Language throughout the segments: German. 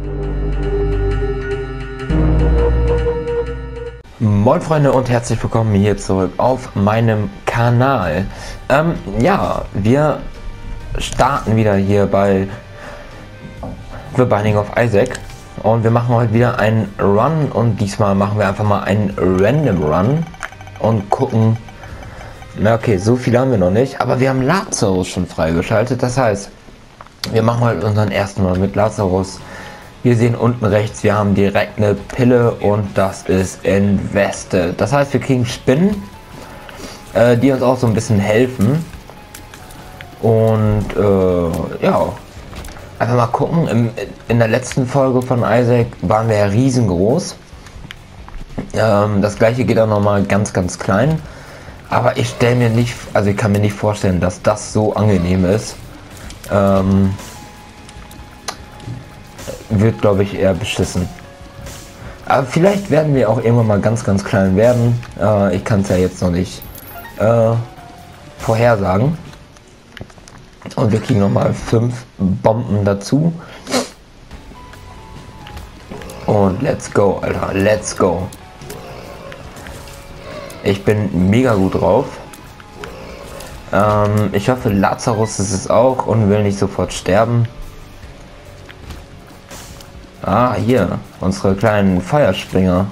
Moin Freunde und herzlich willkommen hier zurück auf meinem Kanal. Ja, wir starten wieder hier bei The Binding of Isaac und wir machen heute wieder einen Run und diesmal machen wir einfach mal einen Random Run und gucken. Na okay, so viel haben wir noch nicht, aber wir haben Lazarus schon freigeschaltet, das heißt, wir machen heute unseren ersten Run mit Lazarus. Wir sehen unten rechts, wir haben direkt eine Pille und das ist Invested. Das heißt, wir kriegen Spinnen, die uns auch so ein bisschen helfen. Und ja, einfach mal gucken. In der letzten Folge von Isaac waren wir ja riesengroß. Das gleiche geht auch nochmal ganz, ganz klein. Aber ich stelle mir nicht, also ich kann mir nicht vorstellen, dass das so angenehm ist. Wird, glaube ich, eher beschissen. Aber vielleicht werden wir auch irgendwann mal ganz, ganz klein werden. Ich kann es ja jetzt noch nicht vorhersagen. Und wir kriegen nochmal 5 Bomben dazu. Und let's go, Alter. Let's go. Ich bin mega gut drauf. Ich hoffe, Lazarus ist es auch und will nicht sofort sterben. Ah, hier, unsere kleinen Feuerspringer.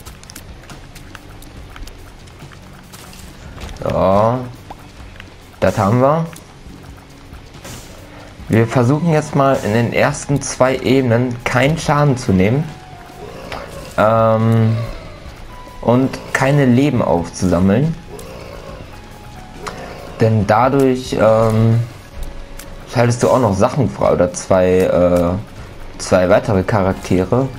So, das haben wir. Wir versuchen jetzt mal in den ersten 2 Ebenen keinen Schaden zu nehmen. Und keine Leben aufzusammeln. Denn dadurch schaltest du auch noch Sachen frei oder zwei weitere Charaktere.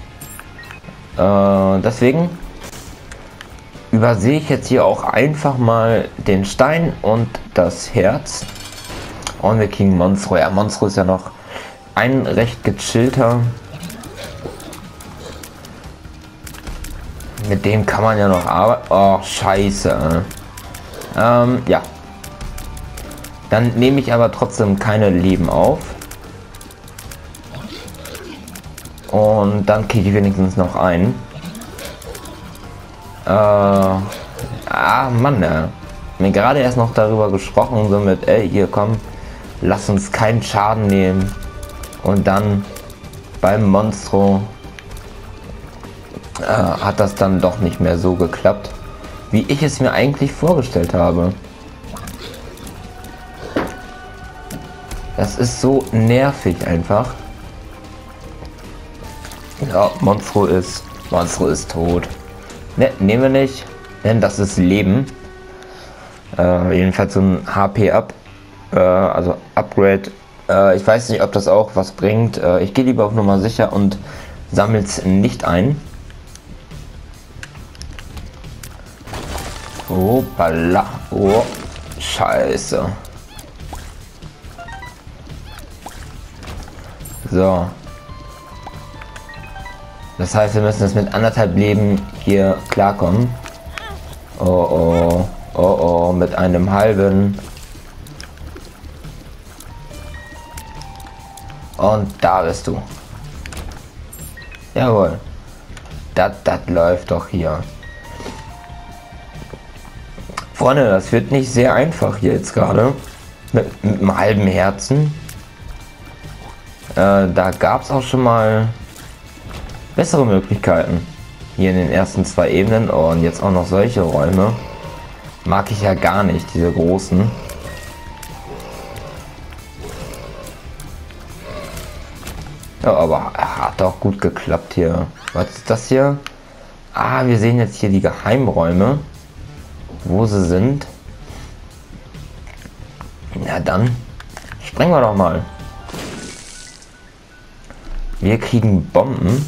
Deswegen übersehe ich jetzt hier auch einfach mal den Stein und das Herz. Und wir kriegen Monstro. Ja, Monstro ist ja noch ein recht gechillter. Mit dem kann man ja noch arbeiten. Oh, scheiße. Ja. Dann nehme ich aber trotzdem keine Leben auf. Und dann kriege ich wenigstens noch einen. Mann, mir gerade erst noch darüber gesprochen, so mit, ey, hier komm, lass uns keinen Schaden nehmen. Und dann beim Monstro hat das dann doch nicht mehr so geklappt, wie ich es mir eigentlich vorgestellt habe. Das ist so nervig einfach. Ja, Monstro ist tot. Ne, nehmen wir nicht, denn das ist Leben. Jedenfalls so ein HP up, also Upgrade. Ich weiß nicht, ob das auch was bringt. Ich gehe lieber auf Nummer sicher und sammle es nicht ein. Oh, balla. Oh, scheiße. So. Das heißt, wir müssen es mit 1,5 Leben hier klarkommen. Oh oh, oh oh, mit einem halben. Und da bist du. Jawohl. Das läuft doch hier. Freunde, das wird nicht sehr einfach hier jetzt gerade. Mit einem halben Herzen. Da gab es auch schon mal bessere Möglichkeiten. Hier in den ersten 2 Ebenen. Oh, und jetzt auch noch solche Räume. Mag ich ja gar nicht, diese großen. Ja, aber hat auch gut geklappt hier. Was ist das hier? Ah, wir sehen jetzt hier die Geheimräume. Wo sie sind. Ja, dann sprengen wir doch mal. Wir kriegen Bomben.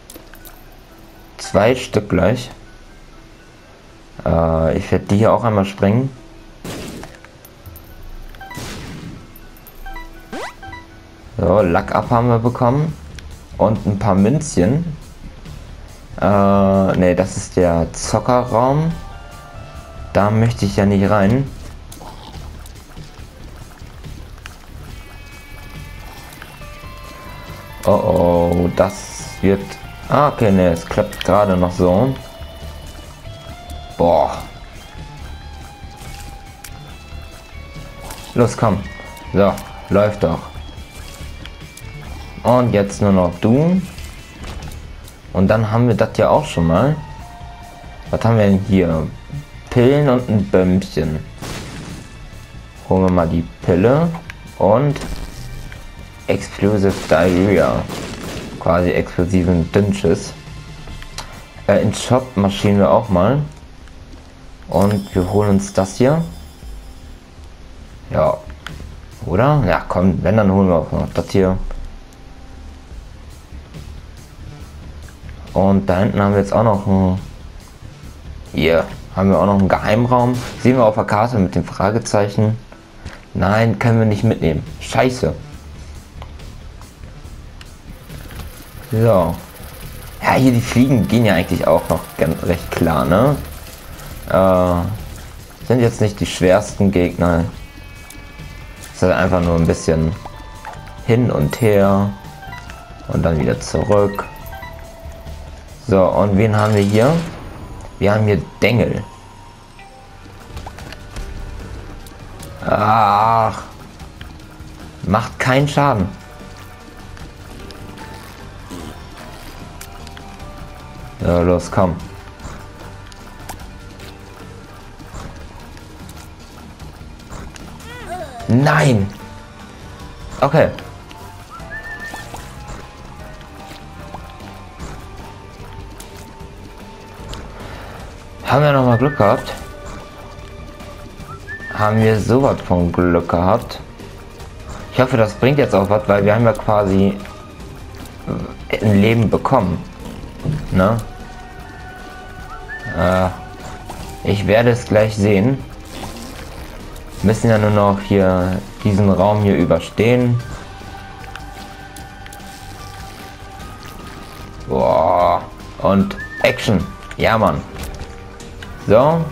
2 Stück gleich. Ich werde die hier auch einmal sprengen. So, Luck Up haben wir bekommen. Und ein paar Münzchen. Ne, das ist der Zockerraum. Da möchte ich ja nicht rein. Oh oh, das wird... Ah, okay, ne, es klappt gerade noch so. Boah. Los, komm. So, läuft doch. Und jetzt nur noch du. Und dann haben wir das ja auch schon mal. Was haben wir denn hier? Pillen und ein Bömmchen. Holen wir mal die Pille. Und Explosive Diarrhea. Quasi explosiven Dünnschiss. In Shop marschieren wir auch mal. Und wir holen uns das hier. Ja. Oder? Ja, komm, wenn, dann holen wir auch noch das hier. Und da hinten haben wir jetzt auch noch ein... Hier haben wir auch noch einen Geheimraum. Sehen wir auf der Karte mit dem Fragezeichen. Nein, können wir nicht mitnehmen. Scheiße. So. Ja, hier die Fliegen gehen ja eigentlich auch noch ganz recht klar, ne? Sind jetzt nicht die schwersten Gegner. Es ist einfach nur ein bisschen hin und her. Und dann wieder zurück. So, und wen haben wir hier? Wir haben hier Dengel. Ach. Macht keinen Schaden. Ja, los, komm. Nein. Okay. Haben wir noch mal Glück gehabt? Haben wir sowas von Glück gehabt? Ich hoffe, das bringt jetzt auch was, weil wir haben ja quasi ein Leben bekommen. Ne? Ich werde es gleich sehen. Müssen ja nur noch hier diesen Raum hier überstehen. Boah. Und Action. Ja, Mann. So.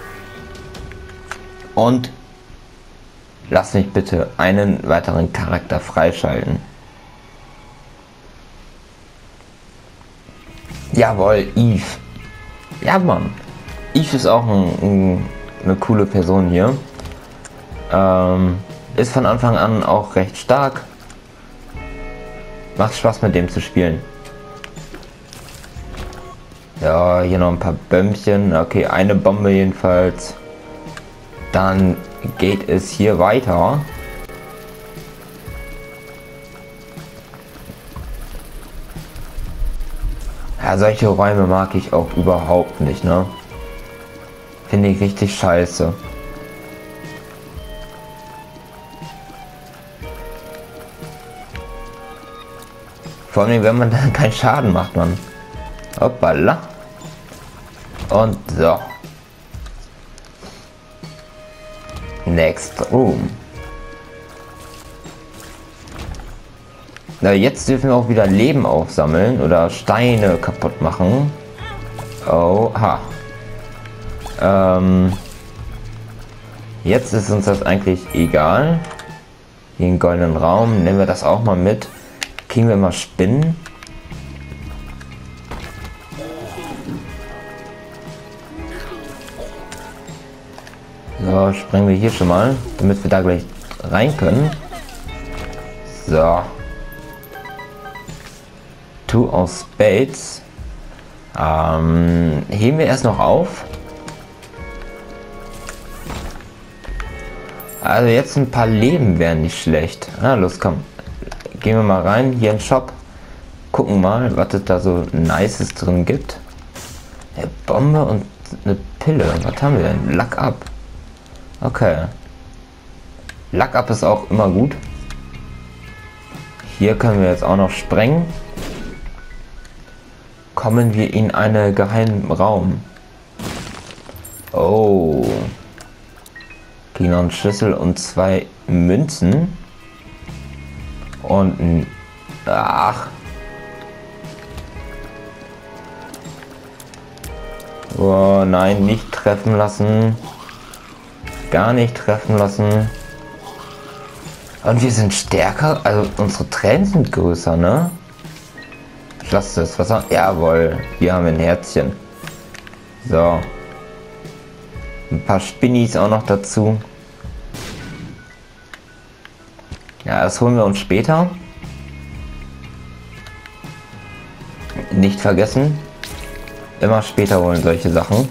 Und lass mich bitte einen weiteren Charakter freischalten. Jawohl, Eve. Ja, Mann. Eve ist auch eine coole Person hier. Ist von Anfang an auch recht stark. Macht Spaß mit dem zu spielen. Ja, hier noch ein paar Bömmchen. Okay, eine Bombe jedenfalls. Dann geht es hier weiter. Ja, solche Räume mag ich auch überhaupt nicht, ne? Finde ich richtig scheiße. Vor allem, wenn man dann keinen Schaden macht, man. Hoppala. Und so. Next Room. Na, jetzt dürfen wir auch wieder Leben aufsammeln oder Steine kaputt machen. Oha. Jetzt ist uns das eigentlich egal. Den goldenen Raum, nehmen wir das auch mal mit. Kriegen wir mal Spinnen. So, sprengen wir hier schon mal, damit wir da gleich rein können. So. Two of Spades. Heben wir erst noch auf. Also jetzt ein paar Leben wären nicht schlecht. Ah, los, komm. Gehen wir mal rein, hier in den Shop. Gucken mal, was es da so Nices drin gibt. Eine Bombe und eine Pille. Was haben wir denn? Luck Up. Okay. Luck Up ist auch immer gut. Hier können wir jetzt auch noch sprengen. Kommen wir in einen geheimen Raum. Oh. Kriegen noch einen Schlüssel und 2 Münzen. Und ein... Ach. Oh nein, nicht treffen lassen. Gar nicht treffen lassen. Und wir sind stärker, also unsere Tränen sind größer, ne? Ich lasse das Wasser. Jawohl, hier haben wir ein Herzchen. So. Ein paar Spinnis auch noch dazu. Ja, das holen wir uns später. Nicht vergessen. Immer später holen solche Sachen.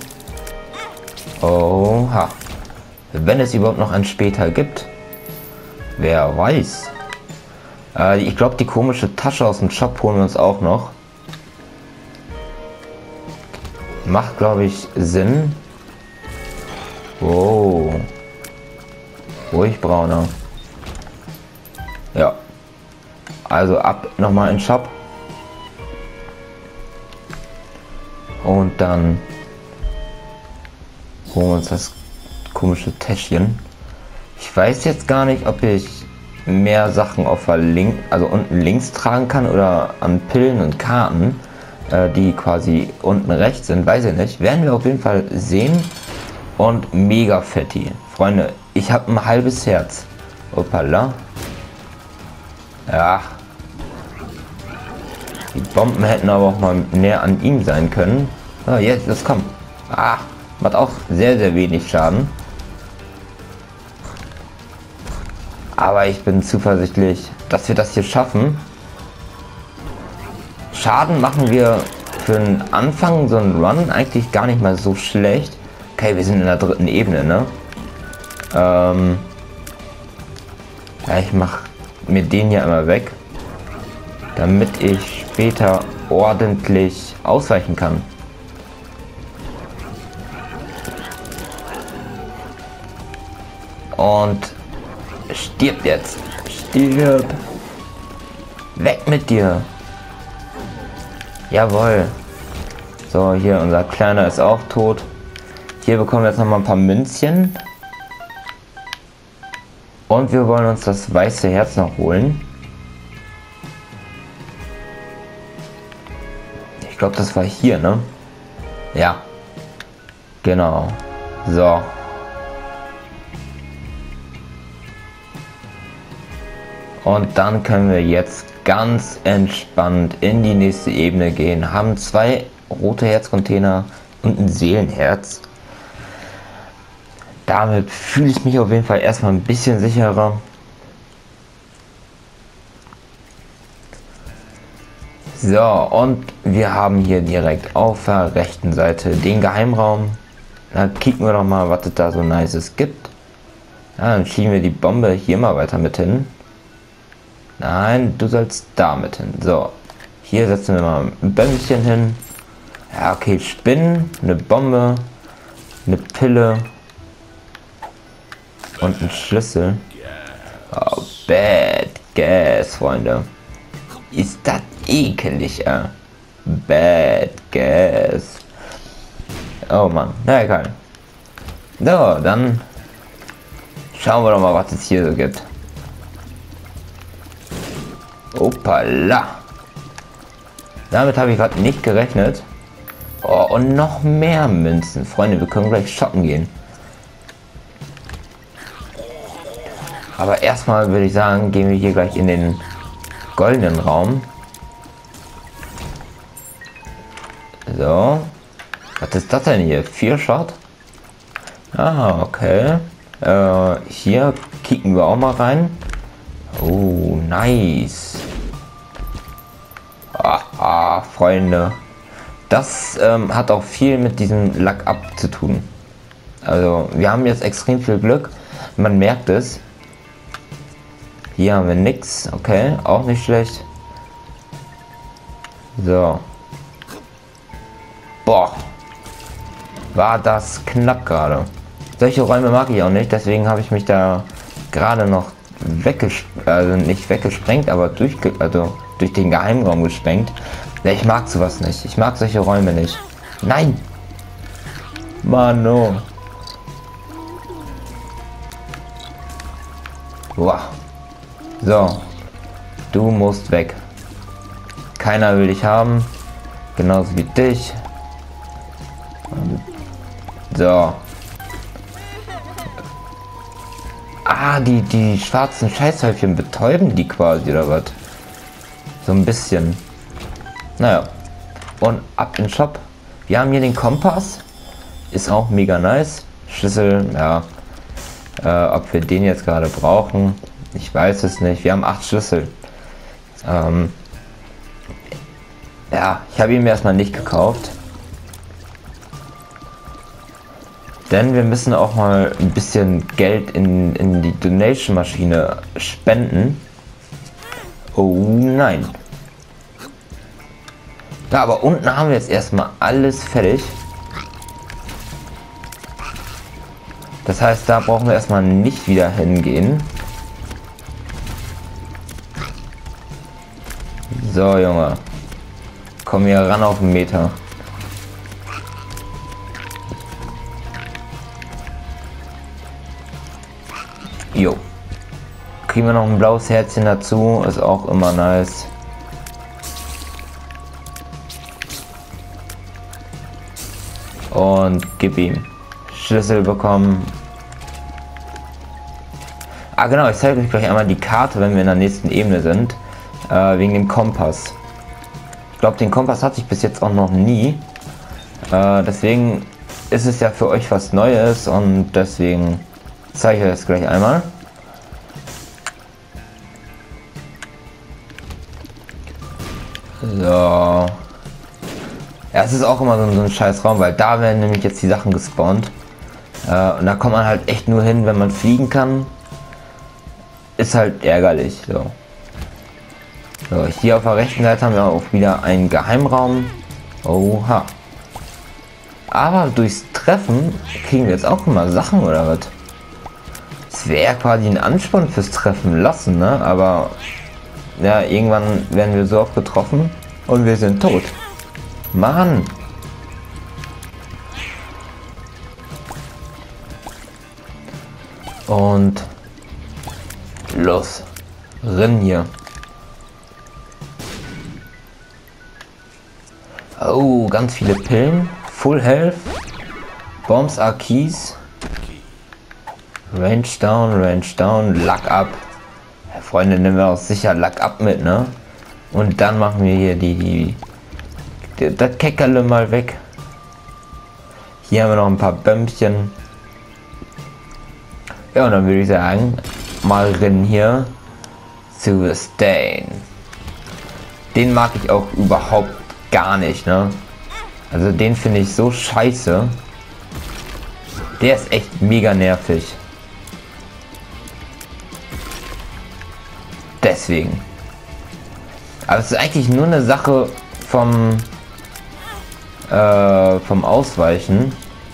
Oha. Wenn es überhaupt noch ein später gibt. Wer weiß. Ich glaube, die komische Tasche aus dem Shop holen wir uns auch noch. Macht, glaube ich, Sinn. Wow. Ruhig brauner. Ja. Also ab nochmal in den Shop. Und dann holen wir uns das komische Täschchen. Ich weiß jetzt gar nicht, ob ich mehr Sachen auf der also unten links tragen kann oder an Pillen und Karten, die quasi unten rechts sind. Weiß ich nicht. Werden wir auf jeden Fall sehen. Und mega fetti. Freunde, ich habe ein halbes Herz. Opala. Ja. Die Bomben hätten aber auch mal näher an ihm sein können. Ah, jetzt, das kommt. Ah, macht auch sehr, sehr wenig Schaden. Aber ich bin zuversichtlich, dass wir das hier schaffen. Schaden machen wir für den Anfang so einen Run eigentlich gar nicht mal so schlecht. Okay, wir sind in der 3. Ebene, ne? Ja, ich mache mir den hier einmal weg, damit ich später ordentlich ausweichen kann. Und stirb jetzt. Stirb. Weg mit dir. Jawohl. So, hier unser Kleiner ist auch tot. Hier bekommen wir jetzt noch mal ein paar Münzchen. Und wir wollen uns das weiße Herz noch holen. Ich glaube, das war hier, ne? Ja. Genau. So. Und dann können wir jetzt ganz entspannt in die nächste Ebene gehen. Haben 2 rote Herzcontainer und ein Seelenherz. Damit fühle ich mich auf jeden Fall erstmal ein bisschen sicherer. So, und wir haben hier direkt auf der rechten Seite den Geheimraum. Da kicken wir doch mal, was es da so Nices gibt. Ja, dann schieben wir die Bombe hier mal weiter mit hin. Nein, du sollst da mit hin. So, hier setzen wir mal ein Bämmchen hin. Ja, okay, Spinnen, eine Bombe, eine Pille und ein Schlüssel. Oh, Bad Gas, Freunde. Ist das ekelig, Bad Gas. Oh Mann, na egal. So, dann schauen wir doch mal, was es hier so gibt. Opala. Damit habe ich gerade nicht gerechnet. Oh, und noch mehr Münzen. Freunde, wir können gleich shoppen gehen. Aber erstmal würde ich sagen, gehen wir hier gleich in den goldenen Raum. So. Was ist das denn hier? 4 Shot? Ah, okay. Hier kicken wir auch mal rein. Oh, nice. Freunde. Das hat auch viel mit diesem Luck Up zu tun. Also, wir haben jetzt extrem viel Glück. Man merkt es. Hier haben wir nix. Okay, auch nicht schlecht. So. Boah. War das knapp gerade. Solche Räume mag ich auch nicht. Deswegen habe ich mich da gerade noch nicht weggesprengt, aber durch den Geheimraum gesprengt. Ja, ich mag sowas nicht. Ich mag solche Räume nicht. Nein! Mano! Wow. So. Du musst weg. Keiner will dich haben. Genauso wie dich. So. Ah, die schwarzen Scheißhäufchen betäuben die quasi, oder was? So ein bisschen. Naja. Und ab in den Shop. Wir haben hier den Kompass. Ist auch mega nice. Schlüssel, ja. Ob wir den jetzt gerade brauchen, ich weiß es nicht. Wir haben 8 Schlüssel. Ja, ich habe ihn mir erstmal nicht gekauft. Denn wir müssen auch mal ein bisschen Geld in die Donation-Maschine spenden. Oh nein. Ja, aber unten haben wir jetzt erstmal alles fertig. Das heißt, da brauchen wir erstmal nicht wieder hingehen. So, Junge. Komm hier ran auf den Meter. Jo. Kriegen wir noch ein blaues Herzchen dazu. Ist auch immer nice. Und gib ihm. Schlüssel bekommen. Ah genau, ich zeige euch gleich einmal die Karte, wenn wir in der nächsten Ebene sind. Wegen dem Kompass. Ich glaube, den Kompass hatte ich bis jetzt auch noch nie. Deswegen ist es ja für euch was Neues und deswegen zeige ich euch das gleich einmal. So. Ja, es ist auch immer so ein scheiß Raum, weil da werden nämlich jetzt die Sachen gespawnt. Und da kommt man halt echt nur hin, wenn man fliegen kann. Ist halt ärgerlich. So. So, hier auf der rechten Seite haben wir auch wieder einen Geheimraum. Oha. Aber durchs Treffen kriegen wir jetzt auch immer Sachen oder was? Es wäre quasi ein Ansporn fürs Treffen lassen, ne? Aber ja, irgendwann werden wir so oft getroffen und wir sind tot. Mann! Und los, renn hier. Oh, ganz viele Pillen. Full Health. Bombs are keys. Range down, Luck up. Ja, Freunde, nehmen wir auch sicher Luck up mit, ne? Und dann machen wir hier das Keckerle mal weg. Hier haben wir noch ein paar Bömmchen. Ja, und dann würde ich sagen, mal rennen hier zu Stain. Den mag ich auch überhaupt gar nicht, ne? Also den finde ich so scheiße. Der ist echt mega nervig. Deswegen. Aber es ist eigentlich nur eine Sache vom Ausweichen.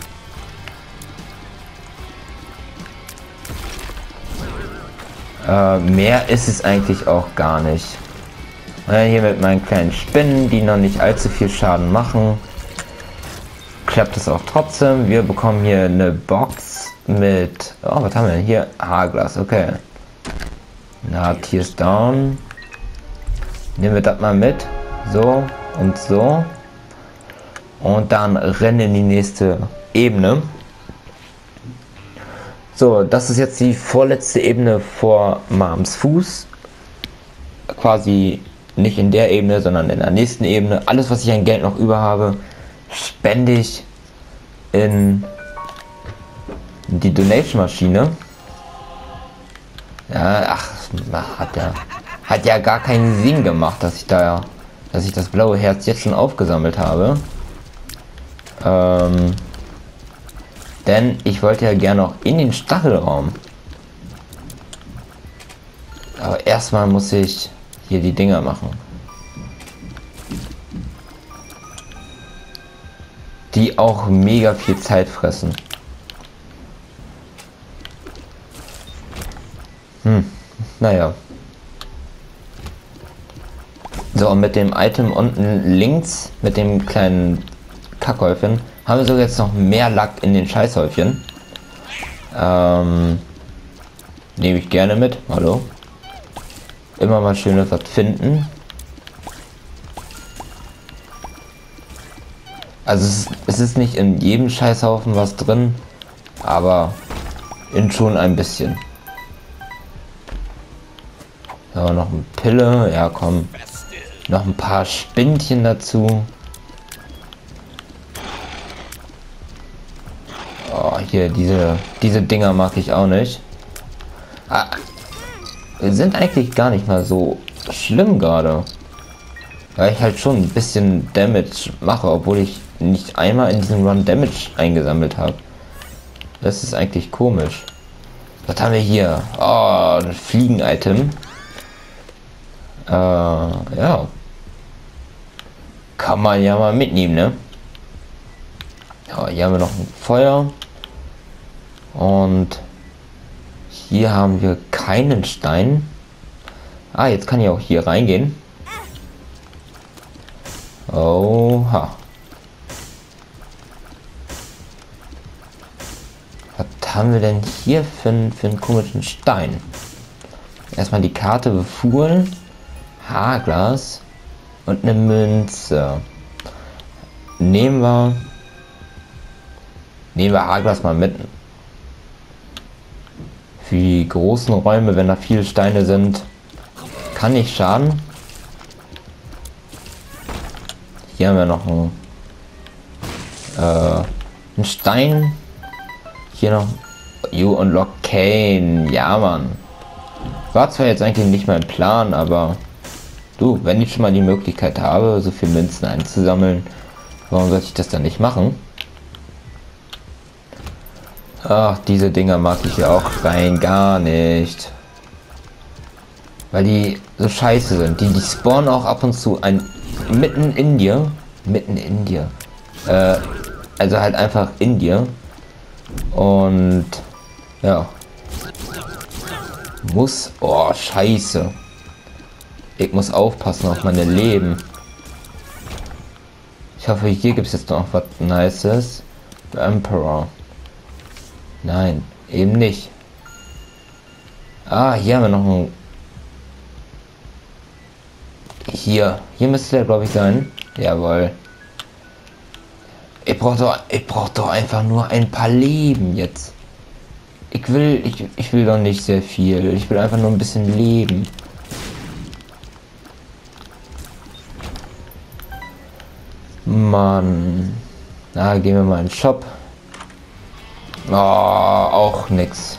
Mehr ist es eigentlich auch gar nicht. Hier mit meinen kleinen Spinnen, die noch nicht allzu viel Schaden machen, klappt es auch trotzdem. Wir bekommen hier eine Box mit, oh, was haben wir denn hier? Haarglas, okay. Na, Tier ist down. Nehmen wir das mal mit. So und so. Und dann rennen in die nächste Ebene. So, das ist jetzt die vorletzte Ebene vor Mams Fuß. Quasi nicht in der Ebene, sondern in der nächsten Ebene. Alles, was ich an Geld noch über habe, spende ich in die Donation-Maschine. Ja, ach, hat ja gar keinen Sinn gemacht, dass ich das blaue Herz jetzt schon aufgesammelt habe. Denn ich wollte ja gerne noch in den Stachelraum. Aber erstmal muss ich hier die Dinger machen. Die auch mega viel Zeit fressen. Naja. So, und mit dem Item unten links, mit dem kleinen Kackhäufchen, haben wir sogar jetzt noch mehr Lack in den Scheißhäufchen. Nehme ich gerne mit. Hallo. Immer mal schön was finden. Also es ist nicht in jedem Scheißhaufen was drin, aber in schon ein bisschen. So, noch eine Pille. Ja, komm. Noch ein paar Spinnchen dazu. Oh, hier, diese Dinger mag ich auch nicht. Sind eigentlich gar nicht mal so schlimm gerade. Weil ich halt schon ein bisschen Damage mache, obwohl ich nicht einmal in diesem Run Damage eingesammelt habe. Das ist eigentlich komisch. Was haben wir hier? Oh, ein Fliegen-Item. Ja. Kann man ja mal mitnehmen, ne? Ja, hier haben wir noch ein Feuer. Und hier haben wir keinen Stein. Ah, jetzt kann ich auch hier reingehen. Oha. Was haben wir denn hier für einen komischen Stein? Erstmal die Karte befohlen. Haarglas. Und eine Münze. Nehmen wir Haarglas mal mit. Für die großen Räume, wenn da viele Steine sind, kann nicht schaden. Hier haben wir noch einen Stein. Hier noch You Unlock Cane. Ja, Mann. War zwar jetzt eigentlich nicht mein Plan, aber du, wenn ich schon mal die Möglichkeit habe, so viel Münzen einzusammeln, warum sollte ich das dann nicht machen? Ach, diese Dinger mag ich ja auch rein gar nicht. Weil die so scheiße sind. Die spawnen auch ab und zu mitten in dir. Also halt einfach in dir. Und ja. Oh, scheiße. Ich muss aufpassen auf meine Leben. Ich hoffe, hier gibt es jetzt noch was Nices. Emperor. Nein, eben nicht. Ah, hier haben wir noch einen. Hier müsste der, glaube ich, sein. Jawohl. Ich brauch doch einfach nur ein paar Leben jetzt. Ich will doch nicht sehr viel. Ich will einfach nur ein bisschen leben. Mann. Na, gehen wir mal in den Shop. Oh, auch nix.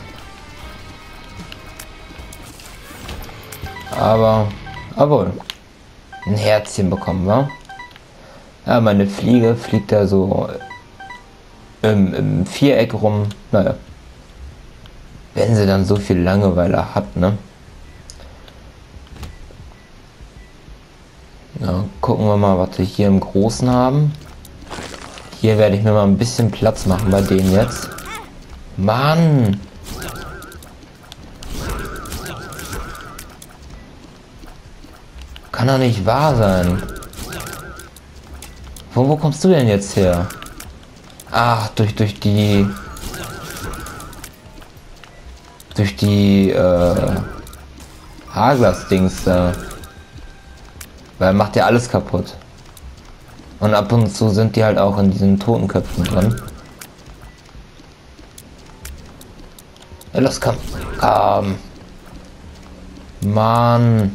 Aber, obwohl. Ein Herzchen bekommen wir. Ja, meine Fliege fliegt da so im Viereck rum. Naja. Wenn sie dann so viel Langeweile hat, ne? Ja, gucken wir mal, was wir hier im Großen haben. Hier werde ich mir mal ein bisschen Platz machen bei denen jetzt. Mann! Kann doch nicht wahr sein. Wo kommst du denn jetzt her? Ach, durch die Haarglas-Dings da. Weil macht ja alles kaputt. Und ab und zu sind die halt auch in diesen Totenköpfen drin. Ja, los, komm. Mann.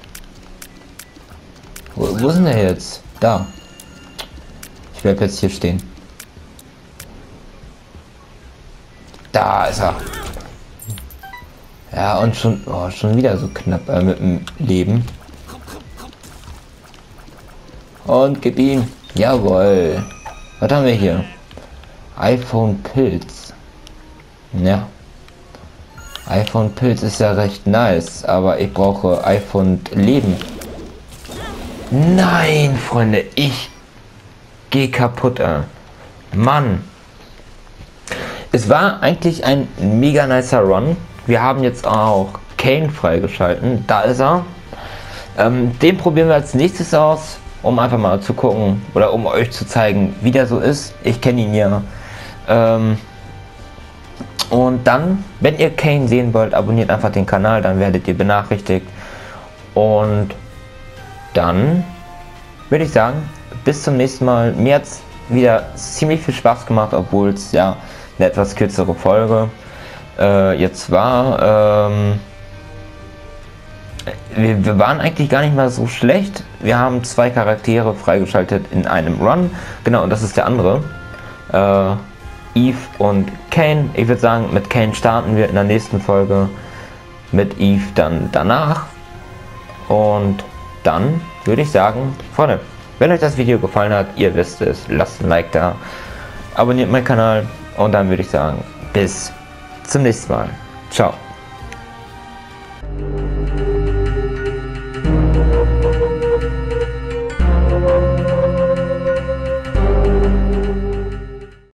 Wo ist denn der jetzt? Da. Ich bleib jetzt hier stehen. Da ist er. Ja, und schon wieder so knapp mit dem Leben. Und gib ihm. Jawohl. Was haben wir hier? iPhone Pilz. Ja. iPhone Pilz ist ja recht nice, aber ich brauche iPhone Leben. Nein, Freunde, ich gehe kaputt. Mann. Es war eigentlich ein mega nicer Run. Wir haben jetzt auch Cane freigeschalten. Da ist er. Den probieren wir als nächstes aus, um einfach mal zu gucken oder um euch zu zeigen, wie der so ist. Ich kenne ihn ja. Und dann, wenn ihr Cane sehen wollt, abonniert einfach den Kanal, dann werdet ihr benachrichtigt. Und dann würde ich sagen, bis zum nächsten Mal. Mir hat es wieder ziemlich viel Spaß gemacht, obwohl es ja eine etwas kürzere Folge jetzt war. wir waren eigentlich gar nicht mal so schlecht. Wir haben 2 Charaktere freigeschaltet in einem Run. Genau, und das ist der andere. Eve und Kain. Ich würde sagen, mit Kain starten wir in der nächsten Folge. Mit Eve dann danach. Und dann würde ich sagen, Freunde, wenn euch das Video gefallen hat, ihr wisst es, lasst ein Like da, abonniert meinen Kanal und dann würde ich sagen, bis zum nächsten Mal. Ciao.